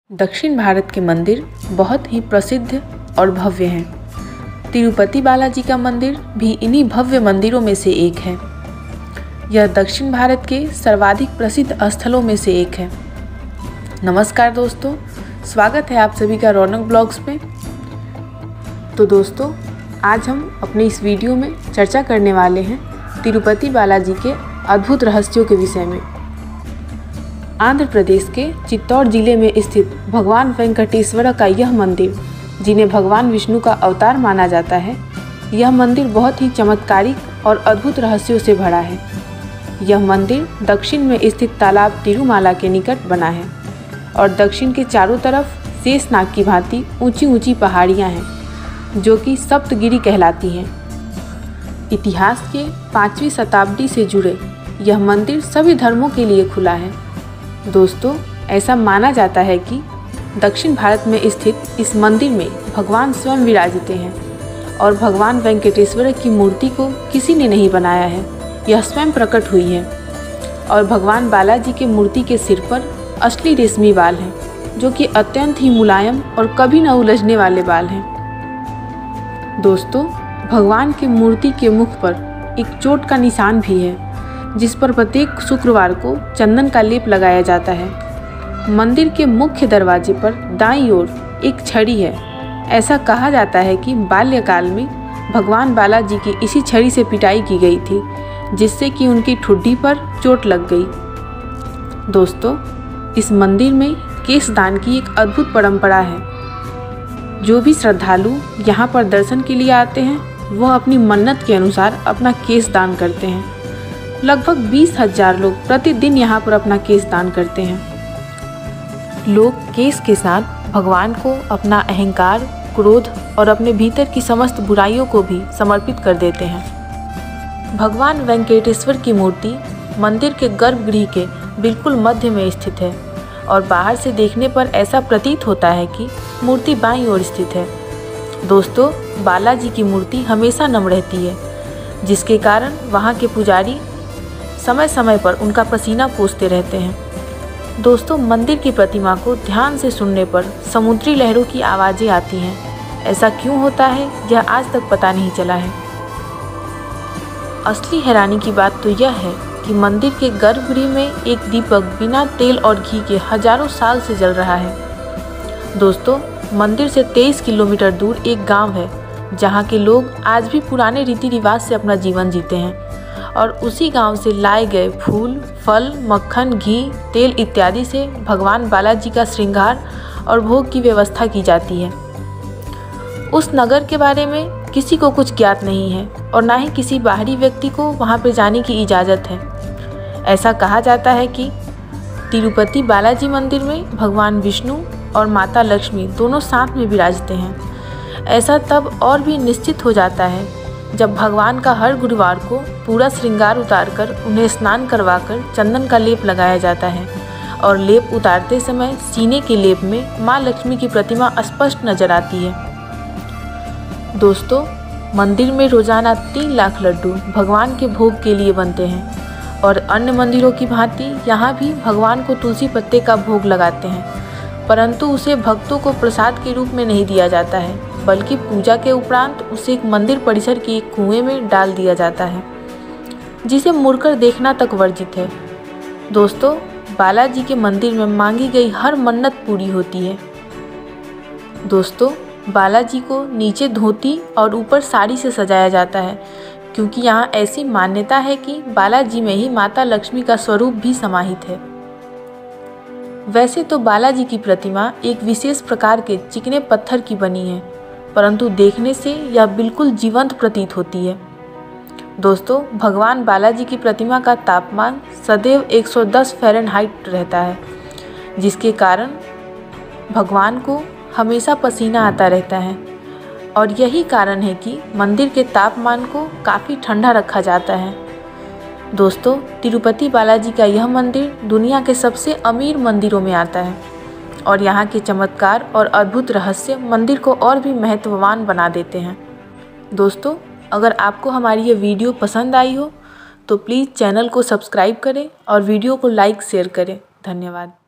दक्षिण भारत के मंदिर बहुत ही प्रसिद्ध और भव्य हैं। तिरुपति बालाजी का मंदिर भी इन्हीं भव्य मंदिरों में से एक है। यह दक्षिण भारत के सर्वाधिक प्रसिद्ध स्थलों में से एक है। नमस्कार दोस्तों, स्वागत है आप सभी का रौनक ब्लॉग्स में। तो दोस्तों, आज हम अपने इस वीडियो में चर्चा करने वाले हैं तिरुपति बालाजी के अद्भुत रहस्यों के विषय में। आंध्र प्रदेश के चित्तौड़ जिले में स्थित भगवान वेंकटेश्वर का यह मंदिर, जिन्हें भगवान विष्णु का अवतार माना जाता है, यह मंदिर बहुत ही चमत्कारिक और अद्भुत रहस्यों से भरा है। यह मंदिर दक्षिण में स्थित तालाब तिरुमाला के निकट बना है और दक्षिण के चारों तरफ शेषनाग की भांति ऊंची ऊंची पहाड़ियां हैं, जो कि सप्तगिरी कहलाती हैं। इतिहास के 5वीं शताब्दी से जुड़े यह मंदिर सभी धर्मों के लिए खुला है। दोस्तों, ऐसा माना जाता है कि दक्षिण भारत में स्थित इस मंदिर में भगवान स्वयं विराजते हैं और भगवान वेंकटेश्वर की मूर्ति को किसी ने नहीं बनाया है, यह स्वयं प्रकट हुई है। और भगवान बालाजी के मूर्ति के सिर पर असली रेशमी बाल हैं, जो कि अत्यंत ही मुलायम और कभी न उलझने वाले बाल हैं। दोस्तों, भगवान की मूर्ति के मुख पर एक चोट का निशान भी है, जिस पर प्रत्येक शुक्रवार को चंदन का लेप लगाया जाता है। मंदिर के मुख्य दरवाजे पर दाईं ओर एक छड़ी है। ऐसा कहा जाता है कि बाल्यकाल में भगवान बालाजी की इसी छड़ी से पिटाई की गई थी, जिससे कि उनकी ठुड्डी पर चोट लग गई। दोस्तों, इस मंदिर में केश दान की एक अद्भुत परंपरा है। जो भी श्रद्धालु यहाँ पर दर्शन के लिए आते हैं, वह अपनी मन्नत के अनुसार अपना केश दान करते हैं। लगभग 20,000 लोग प्रतिदिन यहाँ पर अपना केश दान करते हैं। लोग केश के साथ भगवान को अपना अहंकार, क्रोध और अपने भीतर की समस्त बुराइयों को भी समर्पित कर देते हैं। भगवान वेंकटेश्वर की मूर्ति मंदिर के गर्भगृह के बिल्कुल मध्य में स्थित है और बाहर से देखने पर ऐसा प्रतीत होता है कि मूर्ति बाईं ओर स्थित है। दोस्तों, बालाजी की मूर्ति हमेशा नम रहती है, जिसके कारण वहाँ के पुजारी समय समय पर उनका पसीना पोंछते रहते हैं। दोस्तों, मंदिर की प्रतिमा को ध्यान से सुनने पर समुद्री लहरों की आवाज़ें आती हैं। ऐसा क्यों होता है, यह आज तक पता नहीं चला है। असली हैरानी की बात तो यह है कि मंदिर के गर्भगृह में एक दीपक बिना तेल और घी के हजारों साल से जल रहा है। दोस्तों, मंदिर से 23 किलोमीटर दूर एक गांव है, जहां के लोग आज भी पुराने रीति रिवाज से अपना जीवन जीते हैं और उसी गांव से लाए गए फूल, फल, मक्खन, घी, तेल इत्यादि से भगवान बालाजी का श्रृंगार और भोग की व्यवस्था की जाती है। उस नगर के बारे में किसी को कुछ ज्ञात नहीं है और ना ही किसी बाहरी व्यक्ति को वहां पर जाने की इजाज़त है। ऐसा कहा जाता है कि तिरुपति बालाजी मंदिर में भगवान विष्णु और माता लक्ष्मी दोनों साथ में विराजते हैं। ऐसा तब और भी निश्चित हो जाता है जब भगवान का हर गुरुवार को पूरा श्रृंगार उतारकर उन्हें स्नान करवाकर चंदन का लेप लगाया जाता है और लेप उतारते समय सीने के लेप में माँ लक्ष्मी की प्रतिमा स्पष्ट नजर आती है। दोस्तों, मंदिर में रोजाना 3 लाख लड्डू भगवान के भोग के लिए बनते हैं और अन्य मंदिरों की भांति यहाँ भी भगवान को तुलसी पत्ते का भोग लगाते हैं, परंतु उसे भक्तों को प्रसाद के रूप में नहीं दिया जाता है, बल्कि पूजा के उपरांत उसे एक मंदिर परिसर के एक कुएं में डाल दिया जाता है, जिसे मुड़कर देखना तक वर्जित है। दोस्तों, बालाजी के मंदिर में मांगी गई हर मन्नत पूरी होती है। दोस्तों, बालाजी को नीचे धोती और ऊपर साड़ी से सजाया जाता है, क्योंकि यहाँ ऐसी मान्यता है कि बालाजी में ही माता लक्ष्मी का स्वरूप भी समाहित है। वैसे तो बालाजी की प्रतिमा एक विशेष प्रकार के चिकने पत्थर की बनी है, परंतु देखने से यह बिल्कुल जीवंत प्रतीत होती है। दोस्तों, भगवान बालाजी की प्रतिमा का तापमान सदैव 110 फ़ारेनहाइट रहता है, जिसके कारण भगवान को हमेशा पसीना आता रहता है और यही कारण है कि मंदिर के तापमान को काफ़ी ठंडा रखा जाता है। दोस्तों, तिरुपति बालाजी का यह मंदिर दुनिया के सबसे अमीर मंदिरों में आता है और यहाँ के चमत्कार और अद्भुत रहस्य मंदिर को और भी महत्ववान बना देते हैं। दोस्तों, अगर आपको हमारी ये वीडियो पसंद आई हो तो प्लीज़ चैनल को सब्सक्राइब करें और वीडियो को लाइक शेयर करें। धन्यवाद।